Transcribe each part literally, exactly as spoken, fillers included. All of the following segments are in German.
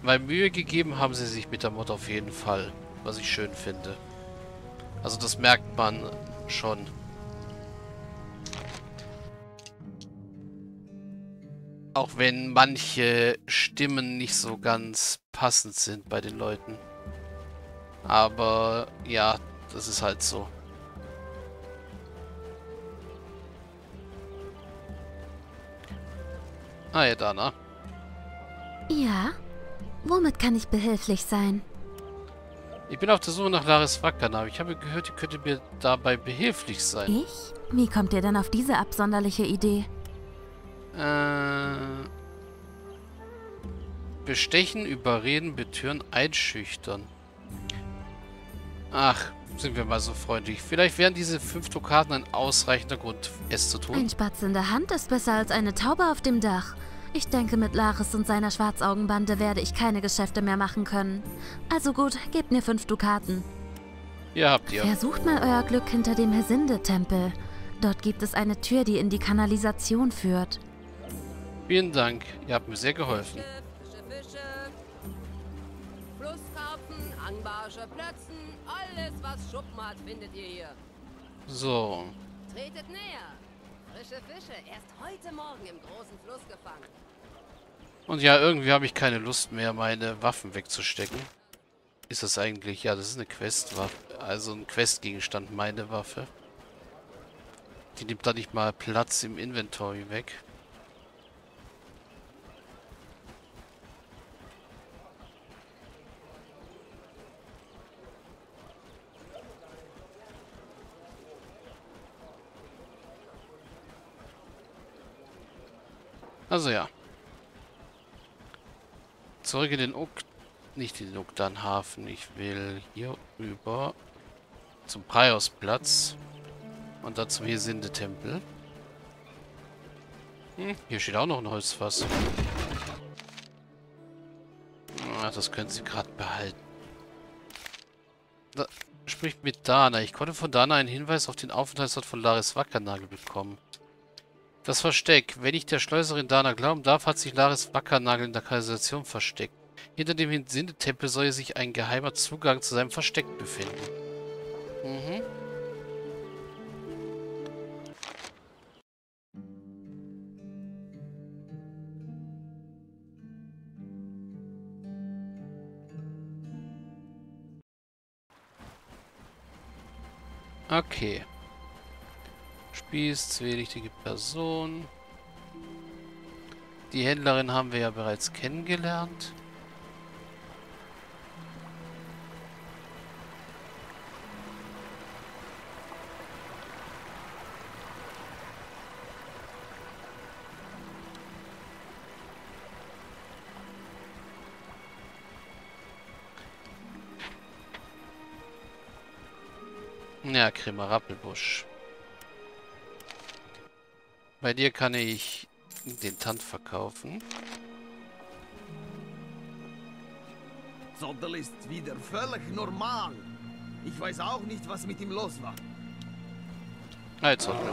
Weil Mühe gegeben haben sie sich mit der Mod auf jeden Fall. Was ich schön finde. Also das merkt man schon. Auch wenn manche Stimmen nicht so ganz passend sind bei den Leuten. Aber ja, das ist halt so. Ah ja, Dana. Ja? Womit kann ich behilflich sein? Ich bin auf der Suche nach Laris Wackernab. Ich habe gehört, ihr könntet mir dabei behilflich sein. Ich? Wie kommt ihr denn auf diese absonderliche Idee? Äh, bestechen, überreden, betören, einschüchtern. Ach, sind wir mal so freundlich. Vielleicht wären diese fünf Dukaten ein ausreichender Grund, es zu tun. Ein Spatz in der Hand ist besser als eine Taube auf dem Dach. Ich denke, mit Laris und seiner Schwarzaugenbande werde ich keine Geschäfte mehr machen können. Also gut, gebt mir fünf Dukaten. Hier habt ihr. Versucht mal euer Glück hinter dem Hesinde-Tempel. Dort gibt es eine Tür, die in die Kanalisation führt. Vielen Dank. Ihr habt mir sehr geholfen. Fische, Fische, Fische. Flusskarpfen, Angbarsche, Plötzen, alles was Schuppen hat, findet ihr hier. So. Tretet näher. Frische Fische, erst heute Morgen im großen Fluss gefangen. Und ja, irgendwie habe ich keine Lust mehr, meine Waffen wegzustecken. Ist das eigentlich? Ja, das ist eine Questwaffe. Also ein Questgegenstand, meine Waffe. Die nimmt da nicht mal Platz im Inventory weg. Also ja. Zurück in den Uk... Nicht in den Uktanhafen. Ich will hier rüber zum Praios-Platz. Und dann zum Hesinde-Tempel. Hm, hier steht auch noch ein Holzfass. Ah, das können sie gerade behalten. Da spricht mit Dana. Ich konnte von Dana einen Hinweis auf den Aufenthaltsort von Laris Wackernagel bekommen. Das Versteck. Wenn ich der Schleuserin Dana glauben darf, hat sich Laris Wackernagel in der Kanalisation versteckt. Hinter dem Hesinde-Tempel soll sich ein geheimer Zugang zu seinem Versteck befinden. Mhm. Okay. Spieß, zwielichtige Person. Die Händlerin haben wir ja bereits kennengelernt. Ja, Krimmer Rappelbusch. Bei dir kann ich den Tand verkaufen. Zottel ist wieder völlig normal. Ich weiß auch nicht, was mit ihm los war. Hey, Zottel.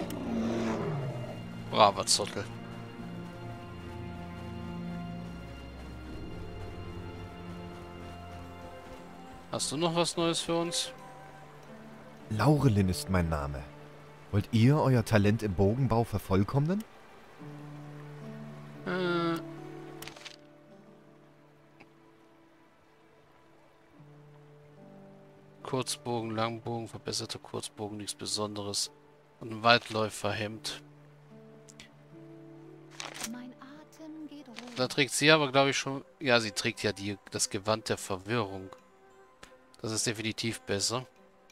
Braver Zottel. Hast du noch was Neues für uns? Laurelin ist mein Name. Wollt ihr euer Talent im Bogenbau vervollkommnen? Äh... Kurzbogen, Langbogen, verbesserter Kurzbogen, nichts Besonderes. Und ein Waldläuferhemd. Mein Atem geht ruhig. Da trägt sie aber, glaube ich, schon... Ja, sie trägt ja die, das Gewand der Verwirrung. Das ist definitiv besser.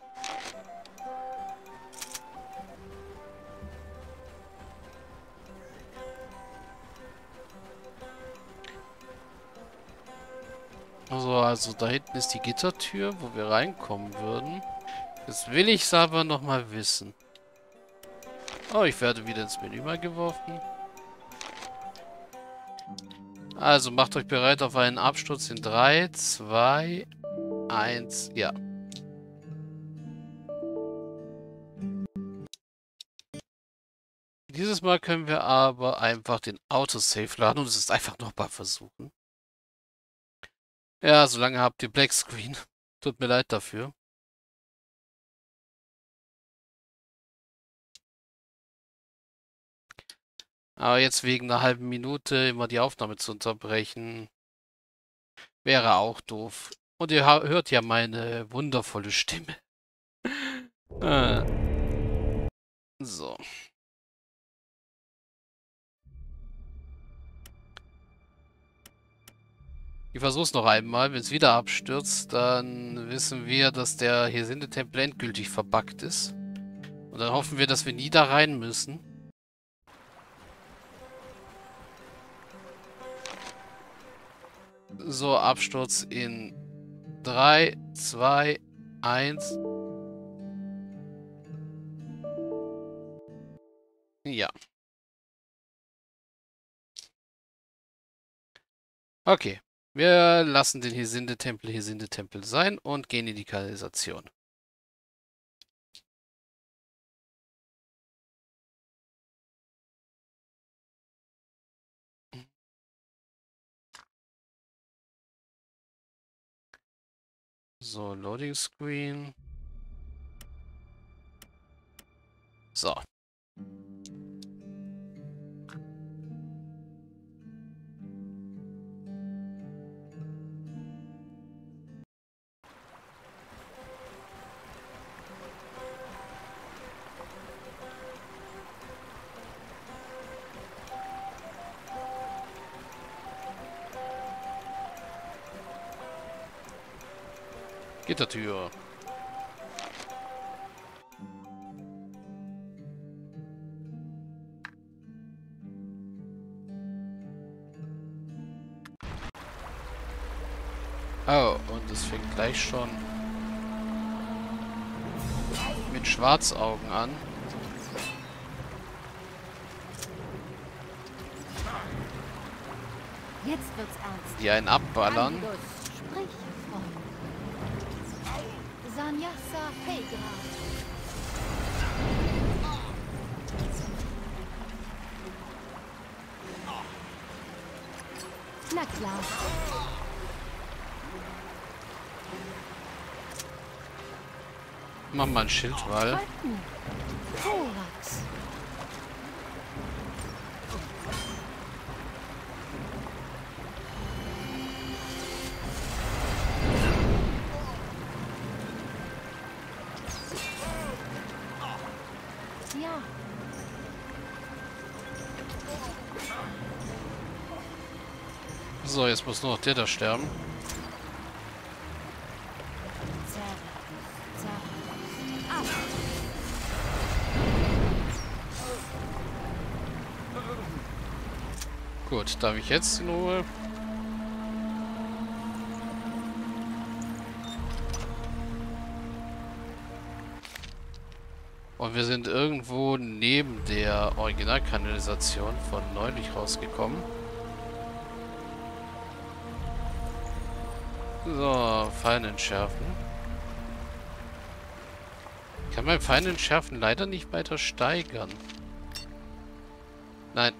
Also, also da hinten ist die Gittertür, wo wir reinkommen würden. Jetzt will ich es aber nochmal wissen. Oh, ich werde wieder ins Menü mal geworfen. Also, macht euch bereit auf einen Absturz in drei, zwei, eins, ja. Dieses Mal können wir aber einfach den Autosave laden und es ist einfach nochmal versuchen. Ja, solange habt ihr Black Screen. Tut mir leid dafür. Aber jetzt wegen einer halben Minute immer die Aufnahme zu unterbrechen, wäre auch doof. Und ihr ha- hört ja meine wundervolle Stimme. äh. So. Ich versuch's noch einmal. Wenn es wieder abstürzt, dann wissen wir, dass der Hesinde-Tempel endgültig verbuggt ist. Und dann hoffen wir, dass wir nie da rein müssen. So, Absturz in drei, zwei, eins. Ja. Okay. Wir lassen den Hesinde-Tempel Hesinde-Tempel sein und gehen in die Kanalisation. So, Loading Screen. So. Gittertür. Oh, und es fängt gleich schon mit Schwarzaugen an. Jetzt wird's ernst. Die einen abballern. Angus, sprich, Freund. Sanyasa Fegra. Na klar. Mach mal ein Schildwall. Halten. Thorax. Ja. So, jetzt muss nur noch der da sterben. Zerr. Zerr. Ab. Gut, darf ich jetzt in Ruhe? Und wir sind irgendwo neben der Originalkanalisation von neulich rausgekommen. So, Fallen entschärfen. Ich kann mein Fallen entschärfen leider nicht weiter steigern. Nein.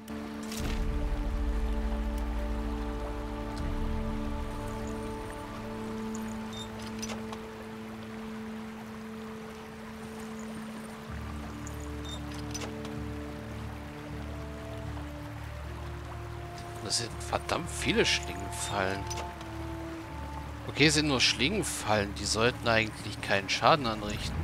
Das sind verdammt viele Schlingenfallen. Okay, es sind nur Schlingenfallen. Die sollten eigentlich keinen Schaden anrichten.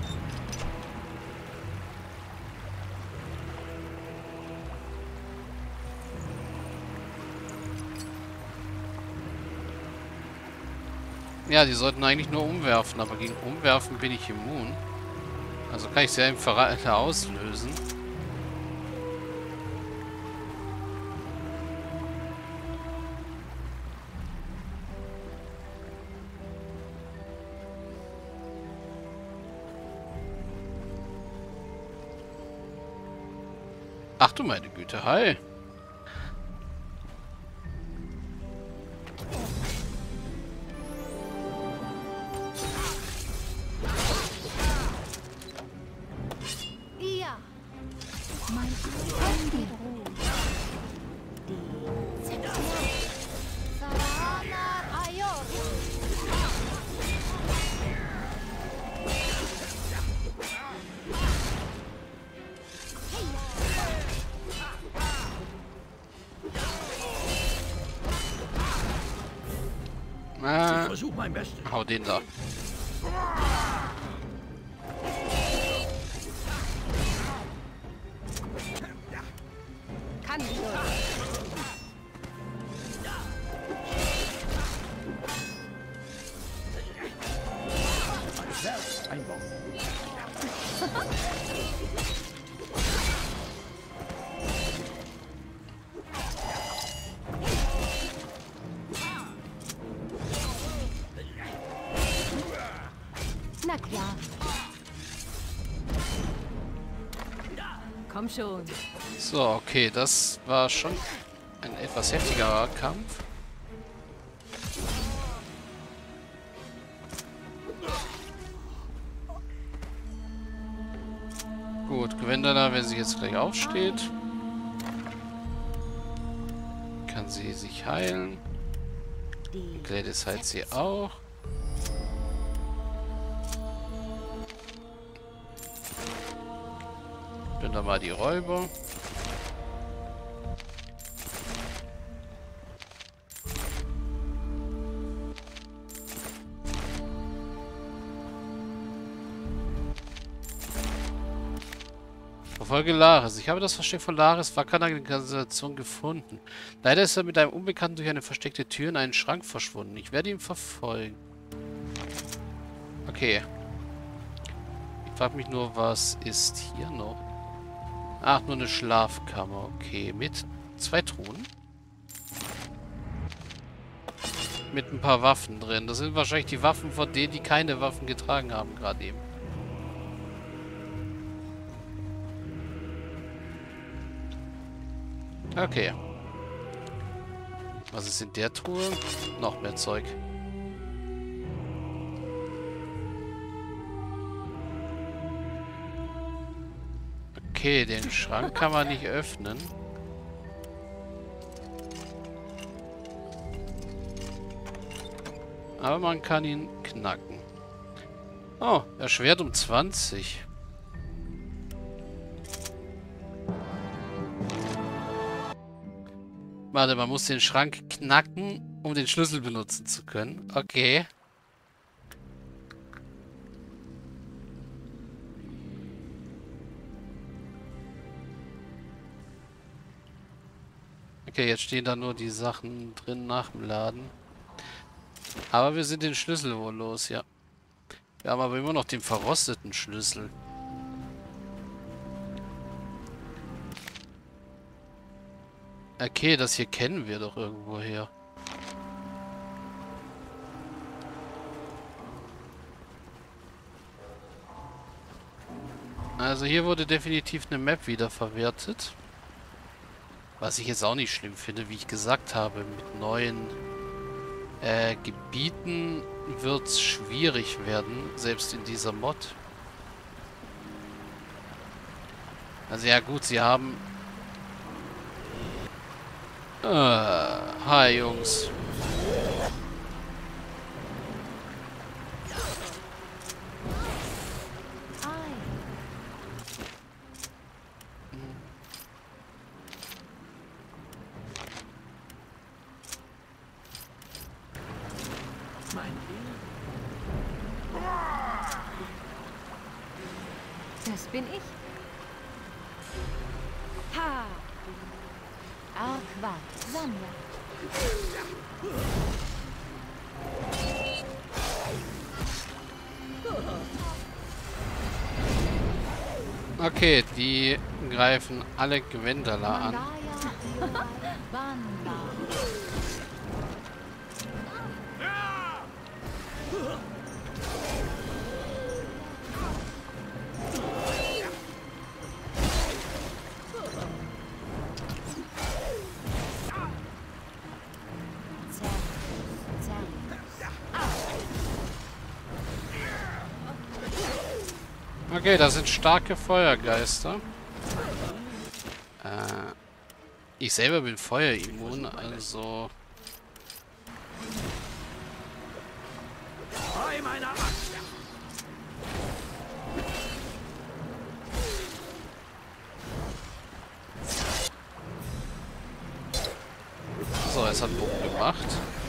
Ja, die sollten eigentlich nur umwerfen, aber gegen Umwerfen bin ich immun. Also kann ich sie einfach auslösen. Ach du meine Güte, hi. Ja. Mein Atem geht ruhig. Die Zerr. Sarana Ayor. versuche mein Bestes. Hau den da. Kann ich nur. Ein Baum. Na klar. Komm schon. So, okay, das war schon ein etwas heftigerer Kampf. Gut, Gwendala, wenn sie jetzt gleich aufsteht, kann sie sich heilen. Die Gladys heilt sie auch. Bin da mal die Räuber. Verfolge Laris. Ich habe das Versteck von Laris Vakkanagel in der Kanalisation gefunden. Leider ist er mit einem Unbekannten durch eine versteckte Tür in einen Schrank verschwunden. Ich werde ihn verfolgen. Okay. Ich frage mich nur, was ist hier noch? Ach, nur eine Schlafkammer. Okay, mit zwei Truhen. Mit ein paar Waffen drin. Das sind wahrscheinlich die Waffen von denen, die keine Waffen getragen haben, gerade eben. Okay. Was ist in der Truhe? Noch mehr Zeug. Okay, den Schrank kann man nicht öffnen. Aber man kann ihn knacken. Oh, erschwert um zwanzig. Warte, man muss den Schrank knacken, um den Schlüssel benutzen zu können. Okay. Okay, jetzt stehen da nur die Sachen drin nach dem Laden. Aber wir sind den Schlüssel wohl los, ja. Wir haben aber immer noch den verrosteten Schlüssel. Okay, das hier kennen wir doch irgendwo her. Also hier wurde definitiv eine Map wiederverwertet. Was ich jetzt auch nicht schlimm finde, wie ich gesagt habe, mit neuen äh, Gebieten wird es schwierig werden, selbst in dieser Mod. Also ja gut, sie haben... Äh, hi Jungs. Das bin ich. Ha! Arquat, Sammler. Okay, die greifen alle Gwendala an. Okay, das sind starke Feuergeister. Äh, ich selber bin feuerimmun, also... So, es hat Bogen gemacht.